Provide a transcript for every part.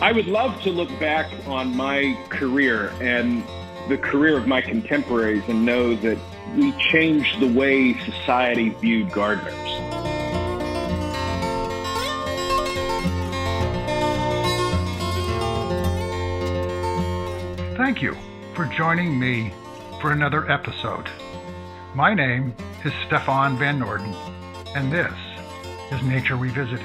I would love to look back on my career and the career of my contemporaries and know that we changed the way society viewed gardeners. Thank you for joining me for another episode. My name is Stefan Van Norden, and this is Nature Revisited.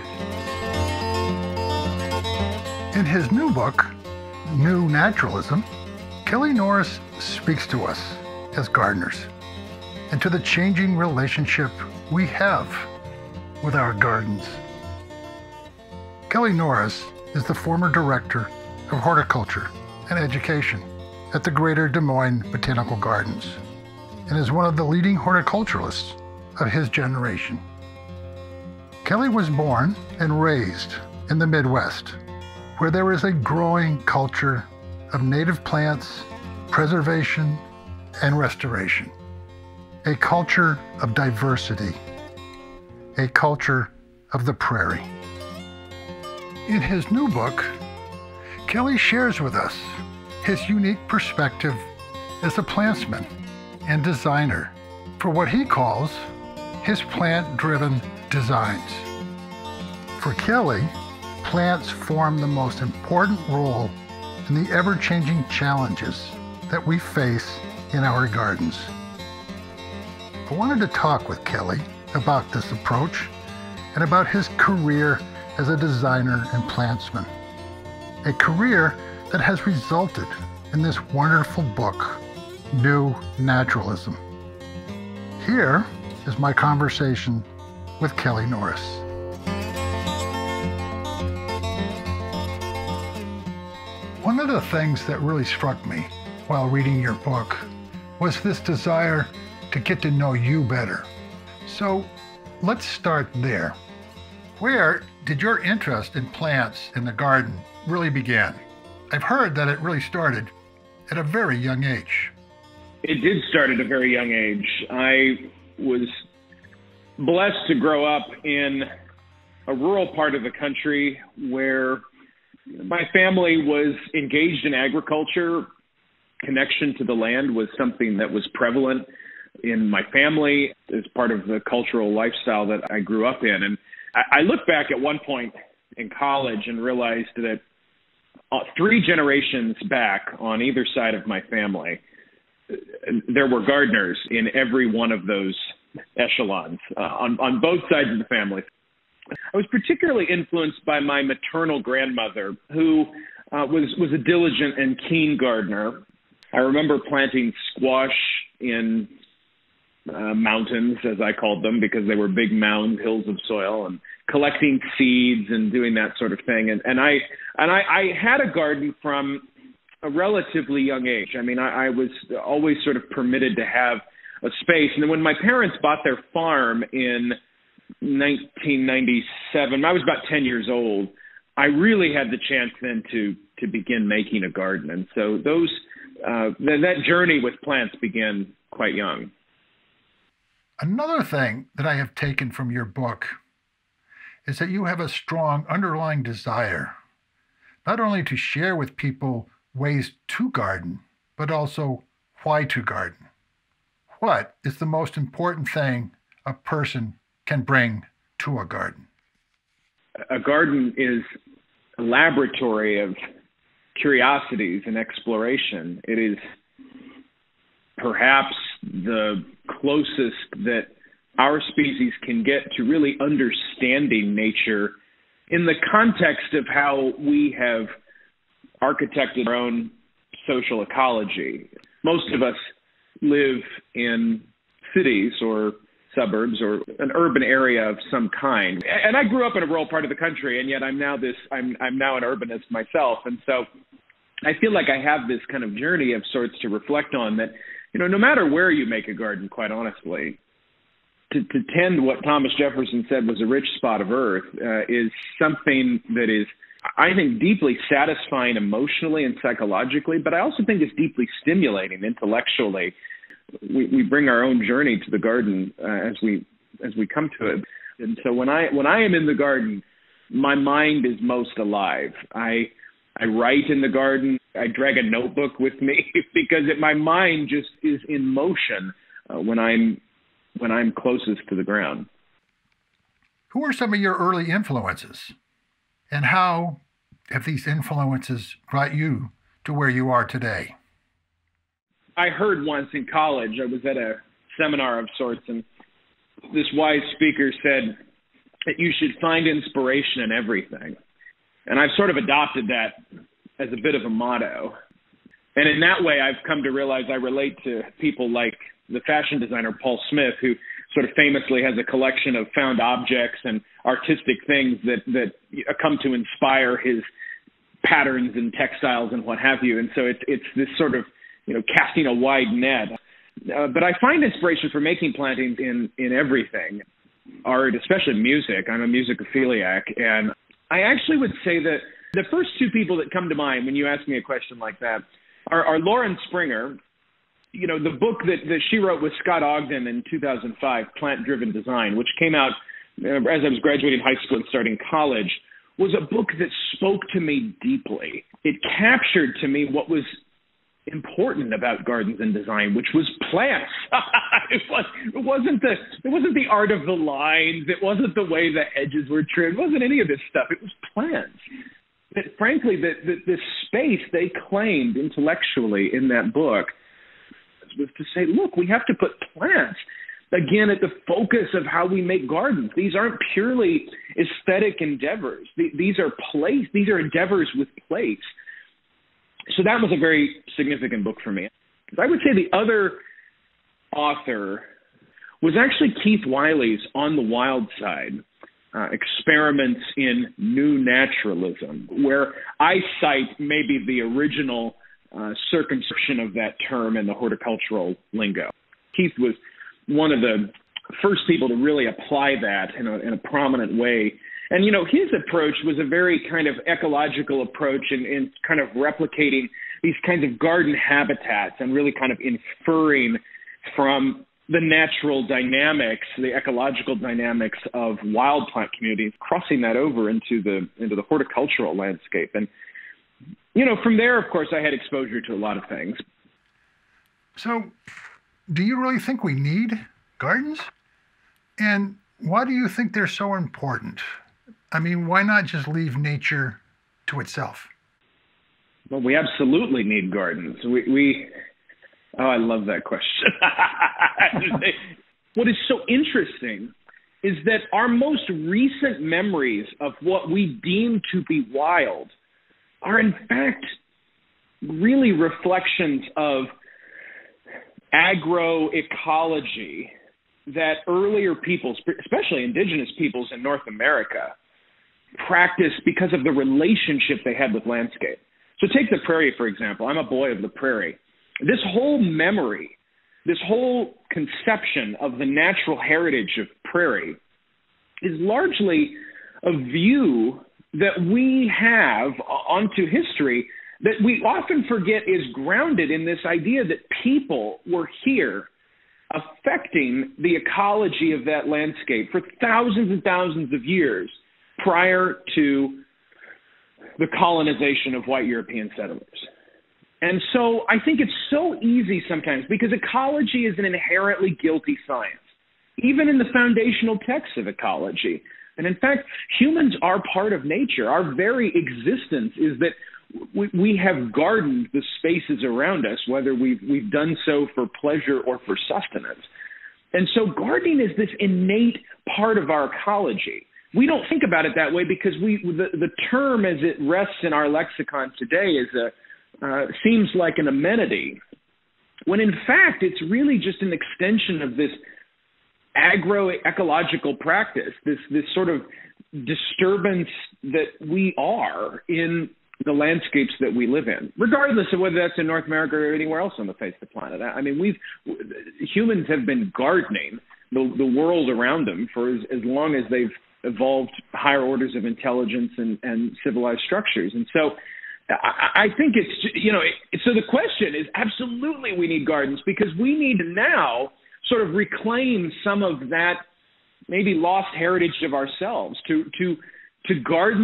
In his new book, New Naturalism, Kelly Norris speaks to us as gardeners and to the changing relationship we have with our gardens. Kelly Norris is the former director of horticulture and education at the Greater Des Moines Botanical Gardens and is one of the leading horticulturists of his generation. Kelly was born and raised in the Midwest, where there is a growing culture of native plants, preservation, and restoration. A culture of diversity, a culture of the prairie. In his new book, Kelly shares with us his unique perspective as a plantsman and designer for what he calls his plant-driven designs. For Kelly, plants form the most important role in the ever-changing challenges that we face in our gardens. I wanted to talk with Kelly about this approach and about his career as a designer and plantsman, a career that has resulted in this wonderful book, New Naturalism. Here is my conversation with Kelly Norris. One of the things that really struck me while reading your book was this desire to get to know you better. So let's start there. Where did your interest in plants in the garden really begin? I've heard that it really started at a very young age. It did start at a very young age. I was blessed to grow up in a rural part of the country where my family was engaged in agriculture. Connection to the land was something that was prevalent in my family as part of the cultural lifestyle that I grew up in. And I look back at one point in college and realized that 3 generations back on either side of my family, there were gardeners in every one of those echelons on both sides of the family. I was particularly influenced by my maternal grandmother, who was a diligent and keen gardener. I remember planting squash in mountains, as I called them, because they were big mound hills of soil, and collecting seeds and doing that sort of thing. And I had a garden from a relatively young age. I mean, I was always sort of permitted to have a space. And then when my parents bought their farm in 1997, I was about 10 years old. I really had the chance then to begin making a garden. And so that journey with plants began quite young. Another thing that I have taken from your book is that you have a strong underlying desire, not only to share with people ways to garden, but also why to garden. What is the most important thing a person can bring to a garden? A garden is a laboratory of curiosities and exploration. It is perhaps the closest that our species can get to really understanding nature in the context of how we have architected our own social ecology. Most of us live in cities or suburbs or an urban area of some kind. And I grew up in a rural part of the country, and yet I'm now an urbanist myself. And so I feel like I have this kind of journey of sorts to reflect on that, no matter where you make a garden, quite honestly, to tend what Thomas Jefferson said was a rich spot of earth is something that is, I think, deeply satisfying emotionally and psychologically, but I also think it's deeply stimulating intellectually. We bring our own journey to the garden as we come to it. And so when I am in the garden, my mind is most alive. I I write in the garden. I drag a notebook with me because my mind just is in motion when I'm closest to the ground. Who are some of your early influences, and how have these influences brought you to where you are today? I heard once in college, I was at a seminar of sorts, and this wise speaker said that you should find inspiration in everything. And I've sort of adopted that as a bit of a motto. And in that way, I've come to realize I relate to people like the fashion designer Paul Smith, who sort of famously has a collection of found objects and artistic things that come to inspire his patterns and textiles and what have you. And so it's this sort of, casting a wide net. But I find inspiration for making plantings in everything. Art, especially music. I'm a musicophiliac. And I actually would say that the first two people that come to mind when you ask me a question like that are Lauren Springer. The book that she wrote with Scott Ogden in 2005, Plant-Driven Design, which came out as I was graduating high school and starting college, was a book that spoke to me deeply. It captured to me what was important about gardens and design, which was plants. It wasn't the art of the lines. It wasn't the way the hedges were trimmed. It wasn't any of this stuff. It was plants. That frankly, the space they claimed intellectually in that book was to say, look, we have to put plants again at the focus of how we make gardens. These aren't purely aesthetic endeavors. These are endeavors with place. So that was a very significant book for me. I would say the other author was actually Keith Wiley's On the Wild Side, Experiments in New Naturalism, where I cite maybe the original circumscription of that term in the horticultural lingo. Keith was one of the first people to really apply that in a prominent way. And, his approach was a very kind of ecological approach in kind of replicating these kinds of garden habitats and really kind of inferring from the natural dynamics, the ecological dynamics of wild plant communities, crossing that over into the horticultural landscape. And, from there, of course, I had exposure to a lot of things. So, do you really think we need gardens? And why do you think they're so important? I mean, why not just leave nature to itself? Well, we absolutely need gardens. I love that question. What is so interesting is that our most recent memories of what we deem to be wild are in fact really reflections of agroecology that earlier peoples, especially indigenous peoples in North America, practiced because of the relationship they had with landscape. So take the prairie, for example. I'm a boy of the prairie. This whole memory, this whole conception of the natural heritage of prairie is largely a view that we have onto history that we often forget is grounded in this idea that people were here affecting the ecology of that landscape for thousands and thousands of years prior to the colonization of white European settlers. And so I think it's so easy sometimes because ecology is an inherently guilty science, even in the foundational texts of ecology. And in fact, humans are part of nature. Our very existence is that we have gardened the spaces around us, whether we've done so for pleasure or for sustenance. And so gardening is this innate part of our ecology. We don't think about it that way because the term as it rests in our lexicon today seems like an amenity, when in fact it's really just an extension of this agroecological practice, this sort of disturbance that we are in the landscapes that we live in, regardless of whether that's in North America or anywhere else on the face of the planet. I mean, humans have been gardening the world around them for as long as they've evolved higher orders of intelligence and civilized structures. And so I think so the question is absolutely we need gardens because we need to now sort of reclaim some of that maybe lost heritage of ourselves, to garden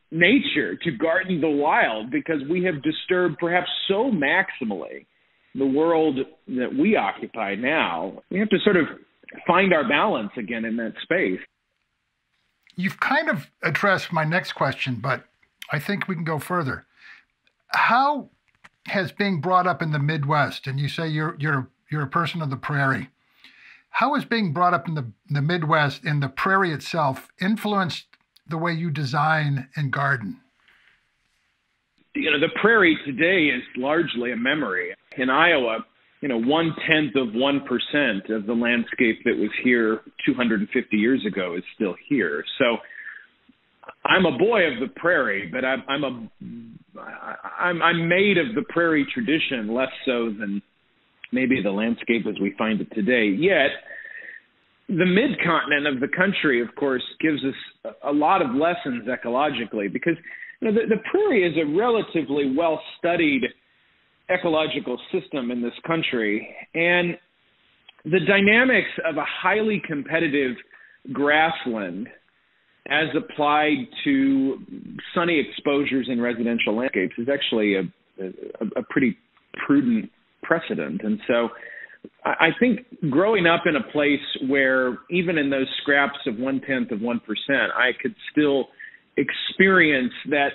nature, to garden the wild, because we have disturbed perhaps so maximally the world that we occupy now. We have to sort of find our balance again in that space. You've kind of addressed my next question, but I think we can go further. How has being brought up in the Midwest, and you say you're a person of the prairie, how has being brought up in the Midwest, in the prairie itself, influenced the way you design and garden? You know, the prairie today is largely a memory. In Iowa, 1/10 of 1% of the landscape that was here 250 years ago is still here. So I'm a boy of the prairie, but I'm made of the prairie tradition, less so than maybe the landscape as we find it today. Yet, the mid-continent of the country, of course, gives us a lot of lessons ecologically, because the prairie is a relatively well-studied ecological system in this country, and the dynamics of a highly competitive grassland as applied to sunny exposures in residential landscapes is actually a pretty prudent precedent. And so I think growing up in a place where even in those scraps of 1/10 of 1%, I could still experience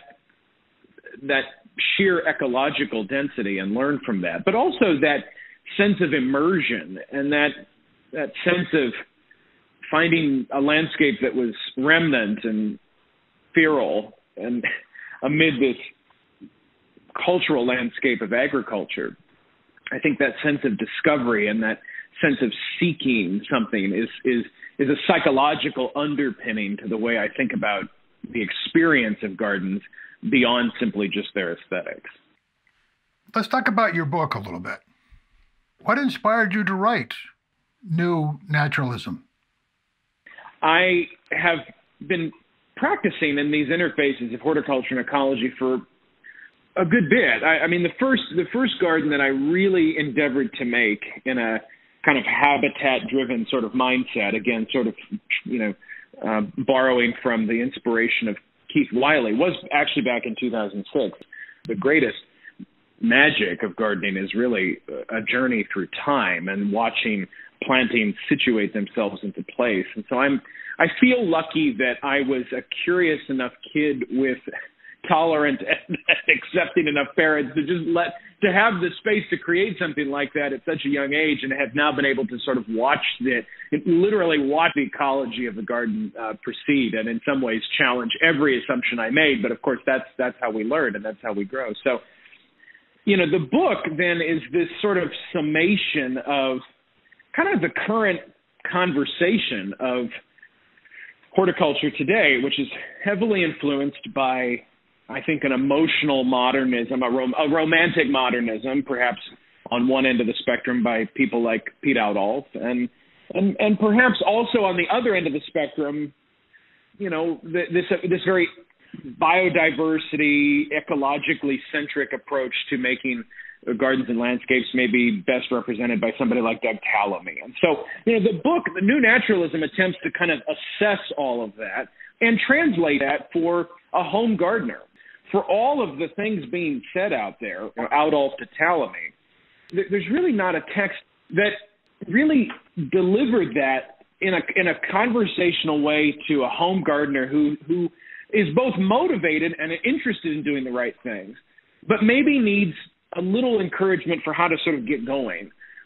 that sheer ecological density and learn from that, but also that sense of immersion and that sense of finding a landscape that was remnant and feral and amid this cultural landscape of agriculture. I think that sense of discovery and that sense of seeking something is a psychological underpinning to the way I think about the experience of gardens beyond simply just their aesthetics. Let's talk about your book a little bit. What inspired you to write New Naturalism? I have been practicing in these interfaces of horticulture and ecology for a good bit. I mean, the first garden that I really endeavored to make in a kind of habitat-driven sort of mindset, again, sort of, borrowing from the inspiration of Keith Wiley, was actually back in 2006. The greatest magic of gardening is really a journey through time and watching plantings situate themselves into place. And so I feel lucky that I was a curious enough kid with tolerant and accepting enough parents to have the space to create something like that at such a young age, and have now been able to sort of literally watch the ecology of the garden proceed, and in some ways challenge every assumption I made. But of course, that's how we learn and that's how we grow. So, the book then is this sort of summation of kind of the current conversation of horticulture today, which is heavily influenced by, I think, an emotional modernism, a romantic modernism, perhaps on one end of the spectrum by people like Pete Outall, and perhaps also on the other end of the spectrum, this very biodiversity, ecologically centric approach to making gardens and landscapes may be best represented by somebody like Doug Tallamy. And so, the book, The New Naturalism, attempts to kind of assess all of that and translate that for a home gardener. For all of the things being said out there, Outall to Tallamy, there's really not a text that really delivered that in a conversational way to a home gardener who is both motivated and interested in doing the right things, but maybe needs a little encouragement for how to sort of get going.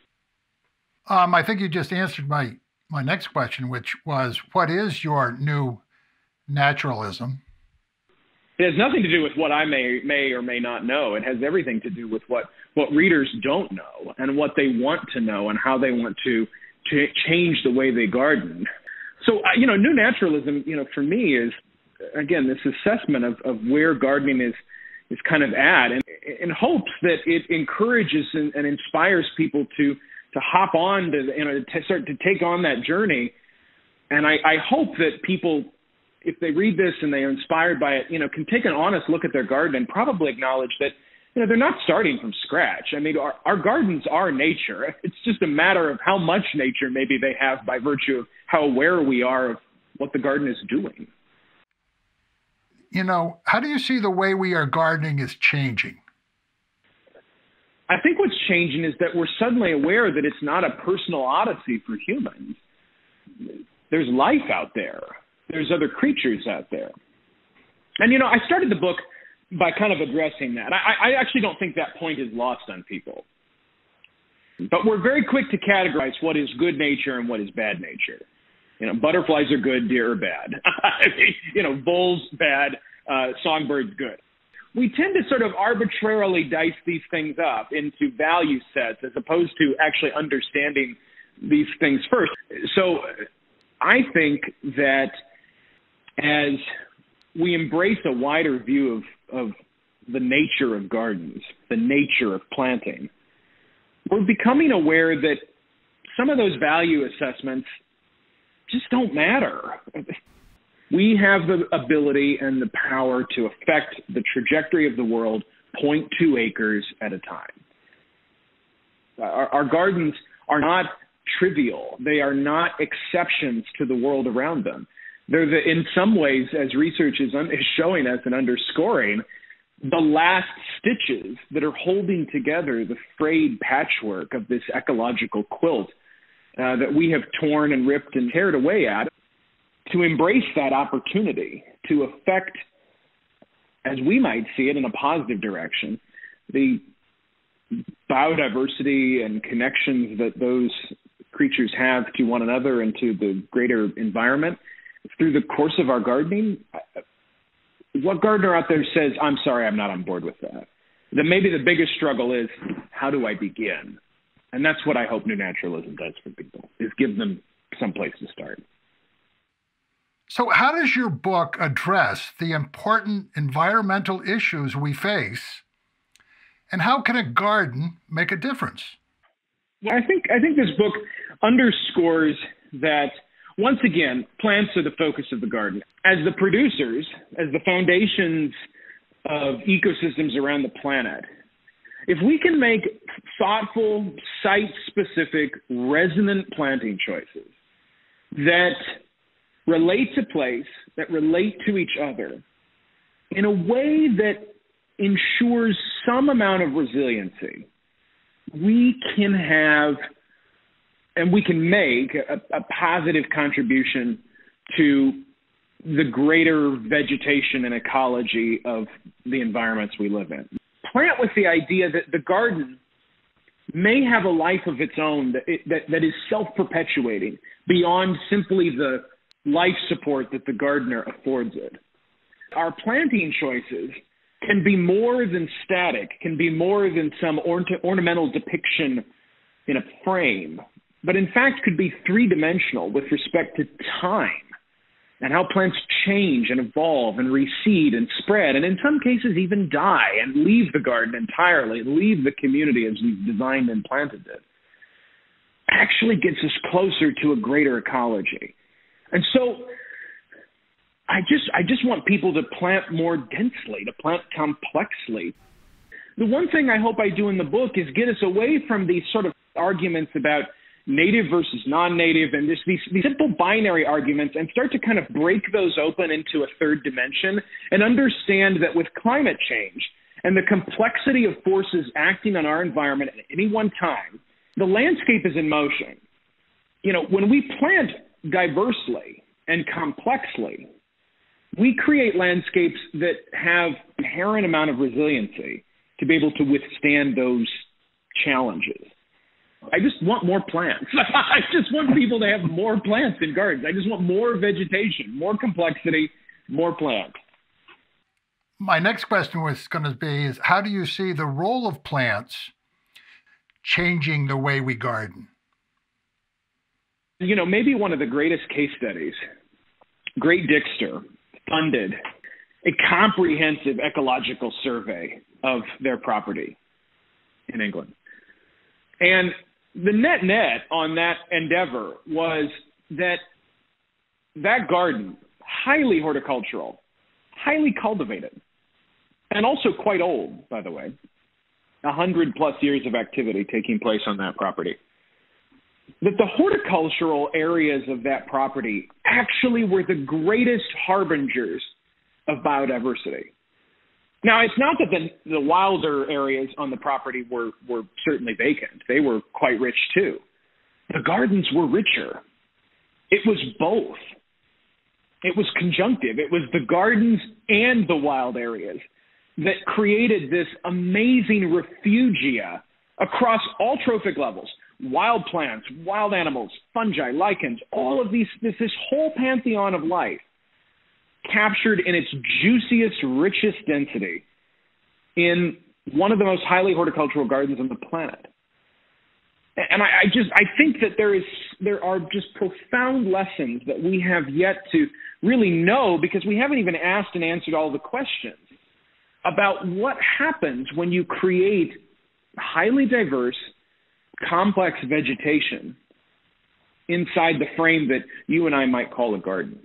I think you just answered my next question, which was, what is your new naturalism? It has nothing to do with what I may or may not know. It has everything to do with what readers don't know and what they want to know and how they want to change the way they garden. So, new naturalism, for me is, again, this assessment of where gardening is kind of at, and in hopes that it encourages and inspires people to hop on to start to take on that journey. And I hope that people, if they read this and they are inspired by it, can take an honest look at their garden and probably acknowledge that, they're not starting from scratch. I mean, our gardens are nature. It's just a matter of how much nature maybe they have by virtue of how aware we are of what the garden is doing. How do you see the way we are gardening is changing? I think what's changing is that we're suddenly aware that it's not a personal odyssey for humans. There's life out there. There's other creatures out there. And, I started the book by kind of addressing that. I actually don't think that point is lost on people. But we're very quick to categorize what is good nature and what is bad nature. Butterflies are good, deer are bad. Voles bad, songbirds good. We tend to sort of arbitrarily dice these things up into value sets as opposed to actually understanding these things first. So I think that as we embrace a wider view of the nature of gardens, the nature of planting, we're becoming aware that some of those value assessments just don't matter. We have the ability and the power to affect the trajectory of the world 0.2 acres at a time. Our gardens are not trivial. They are not exceptions to the world around them. They're in some ways, as research is showing us and underscoring, the last stitches that are holding together the frayed patchwork of this ecological quilt that we have torn and ripped and teared away at. To embrace that opportunity to affect, as we might see it in a positive direction, the biodiversity and connections that those creatures have to one another and to the greater environment through the course of our gardening. What gardener out there says, I'm sorry, I'm not on board with that? Then maybe the biggest struggle is, how do I begin? And that's what I hope New Naturalism does for people, is give them some place to start. So how does your book address the important environmental issues we face, and how can a garden make a difference? Well, I think this book underscores that, once again, plants are the focus of the garden. As the producers, as the foundations of ecosystems around the planet, if we can make thoughtful, site-specific, resonant planting choices that relate to place, that relate to each other in a way that ensures some amount of resiliency, we can have and we can make a positive contribution to the greater vegetation and ecology of the environments we live in. Plant with the idea that the garden may have a life of its own that is self-perpetuating beyond simply the life support that the gardener affords it. Our planting choices can be more than static, can be more than some ornamental depiction in a frame, but in fact could be three-dimensional with respect to time and how plants change and evolve and reseed and spread, and in some cases even die and leave the garden entirely, leave the community as we've designed and planted it. Actually gets us closer to a greater ecology. And so I just want people to plant more densely, to plant complexly. The one thing I hope I do in the book is get us away from these sort of arguments about native versus non-native and these simple binary arguments and start to kind of break those open into a third dimension and understand that with climate change and the complexity of forces acting on our environment at any one time, the landscape is in motion. When we plant diversely and complexly, we create landscapes that have inherent amount of resiliency to be able to withstand those challenges. I just want more plants. I just want people to have more plants in gardens. I just want more vegetation, more complexity, more plants. My next question was going to be is, how do you see the role of plants changing the way we garden? Maybe one of the greatest case studies, Great Dixter funded a comprehensive ecological survey of their property in England. And the net on that endeavor was that garden, highly horticultural, highly cultivated, and also quite old, by the way, 100+ years of activity taking place on that property, that the horticultural areas of that property actually were the greatest harbingers of biodiversity. Now, it's not that the wilder areas on the property were certainly vacant. They were quite rich too. The gardens were richer. It was both. It was conjunctive. It was the gardens and the wild areas that created this amazing refugia across all trophic levels. Wild plants, wild animals, fungi, lichens, all of these, this whole pantheon of life captured in its juiciest, richest density in one of the most highly horticultural gardens on the planet. And I think that there are just profound lessons that we have yet to really know, because we haven't even asked and answered all the questions about what happens when you create highly diverse, complex vegetation inside the frame that you and I might call a garden.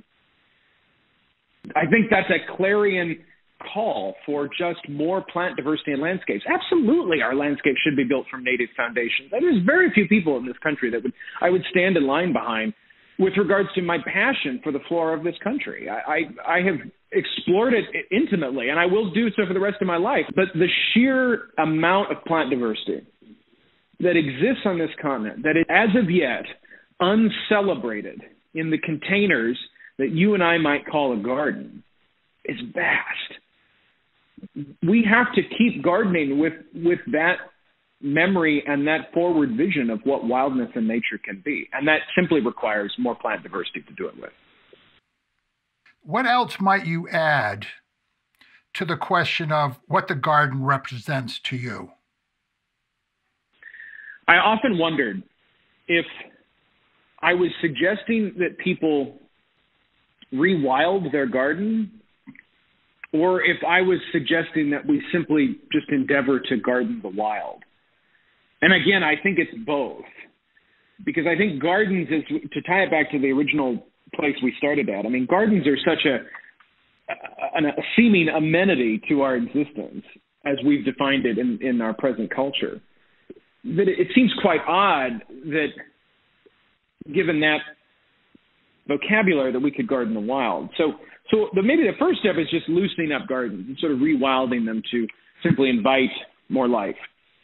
I think that's a clarion call for just more plant diversity in landscapes. Absolutely, our landscape should be built from native foundations. There's very few people in this country that I would stand in line behind with regards to my passion for the flora of this country. I have explored it intimately, and I will do so for the rest of my life. But the sheer amount of plant diversity that exists on this continent, that is, as of yet, uncelebrated in the containers that you and I might call a garden, is vast. We have to keep gardening with that memory and that forward vision of what wildness and nature can be. And that simply requires more plant diversity to do it with. What else might you add to the question of what the garden represents to you? I often wondered if I was suggesting that people rewild their garden, or if I was suggesting that we simply just endeavor to garden the wild. And again, I think it's both, because I think gardens is, to tie it back to the original place we started at, I mean, gardens are such a seeming amenity to our existence as we've defined it in our present culture, that it seems quite odd that, given that vocabulary, that we could garden the wild. So maybe the first step is just loosening up gardens and sort of rewilding them to simply invite more life.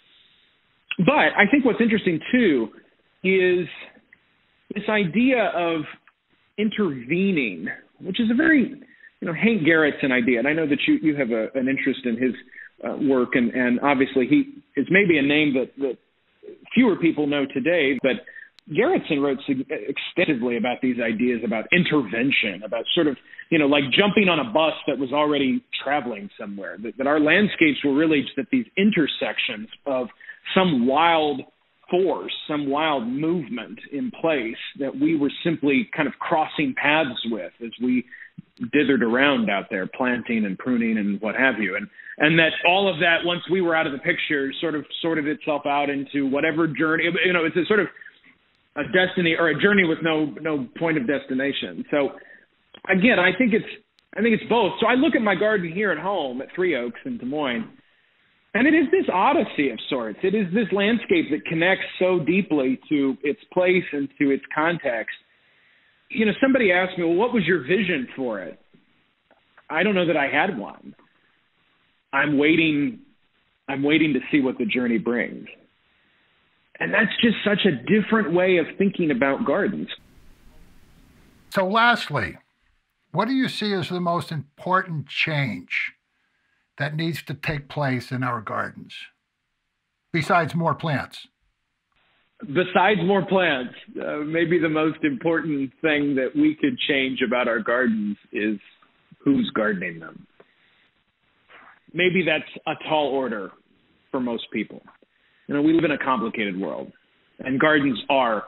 But I think what's interesting too is this idea of intervening, which is a very, Hank Garrett's an idea, and I know that you have an interest in his work, and obviously he is maybe a name that fewer people know today, but Gerritsen wrote extensively about these ideas about intervention, about sort of, like jumping on a bus that was already traveling somewhere, that our landscapes were really just at these intersections of some wild force, some wild movement in place that we were simply kind of crossing paths with as we dithered around out there, planting and pruning and what have you. And that all of that, once we were out of the picture, sort of sorted itself out into whatever journey, it's a sort of a destiny or a journey with no point of destination. So again, I think it's both. So I look at my garden here at home at Three Oaks in Des Moines, and it is this odyssey of sorts. It is this landscape that connects so deeply to its place and to its context. Somebody asked me, well, what was your vision for it? I don't know that I had one. I'm waiting to see what the journey brings. And that's just such a different way of thinking about gardens. So lastly, what do you see as the most important change that needs to take place in our gardens, besides more plants? Besides more plants, maybe the most important thing that we could change about our gardens is who's gardening them. Maybe that's a tall order for most people. We live in a complicated world, and gardens are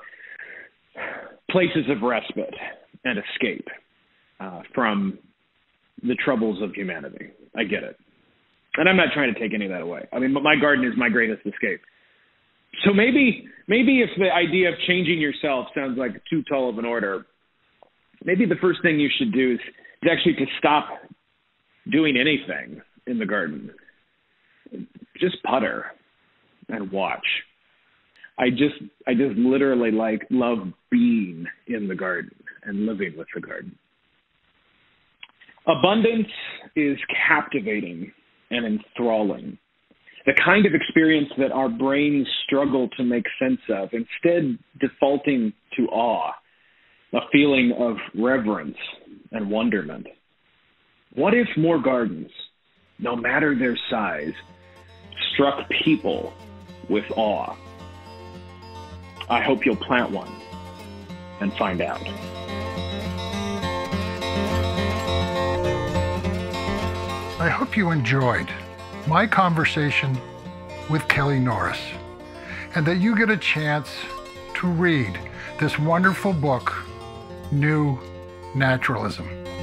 places of respite and escape from the troubles of humanity. I get it. And I'm not trying to take any of that away. I mean, my garden is my greatest escape. So maybe if the idea of changing yourself sounds like too tall of an order, maybe the first thing you should do is actually to stop doing anything in the garden. Just putter and watch. I just literally love being in the garden and living with the garden. Abundance is captivating and enthralling, the kind of experience that our brains struggle to make sense of, instead defaulting to awe, a feeling of reverence and wonderment. What if more gardens, no matter their size, struck people with awe? I hope you'll plant one and find out. I hope you enjoyed my conversation with Kelly Norris, and that you get a chance to read this wonderful book, New Naturalism.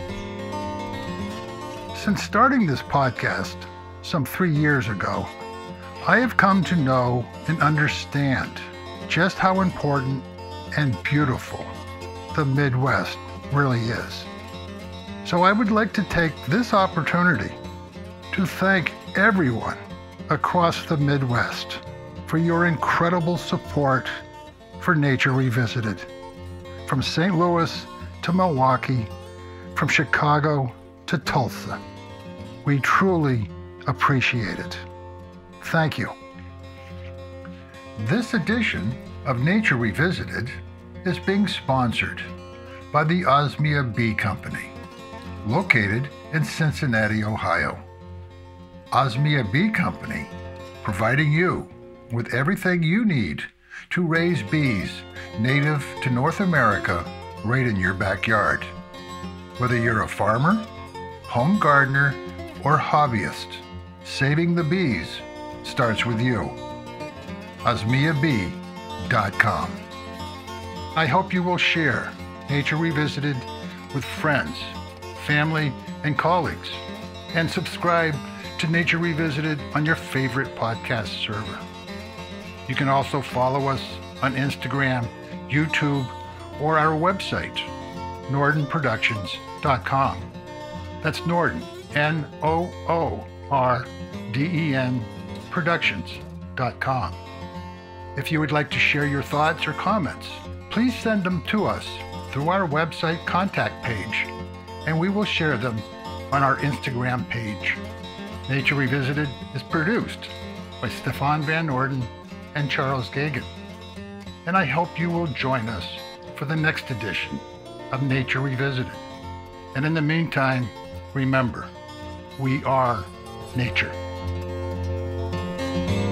Since starting this podcast some 3 years ago, I have come to know and understand just how important and beautiful the Midwest really is. So I would like to take this opportunity to thank everyone across the Midwest for your incredible support for Nature Revisited. From St. Louis to Milwaukee, from Chicago to Tulsa, we truly appreciate it. Thank you. This edition of Nature Revisited is being sponsored by the Osmia Bee Company, located in Cincinnati, Ohio. Osmia Bee Company, providing you with everything you need to raise bees native to North America right in your backyard. Whether you're a farmer, home gardener, or hobbyist, saving the bees starts with you. OsmiaBee.com. I hope you will share Nature Revisited with friends, family, and colleagues, and subscribe to Nature Revisited on your favorite podcast server. You can also follow us on Instagram, YouTube, or our website, NordenProductions.com. That's Norden, Noorden, Productions.com. If you would like to share your thoughts or comments, please send them to us through our website contact page, and we will share them on our Instagram page. Nature Revisited is produced by Stefan Van Norden and Charles Gagan. And I hope you will join us for the next edition of Nature Revisited. And in the meantime, remember, we are nature.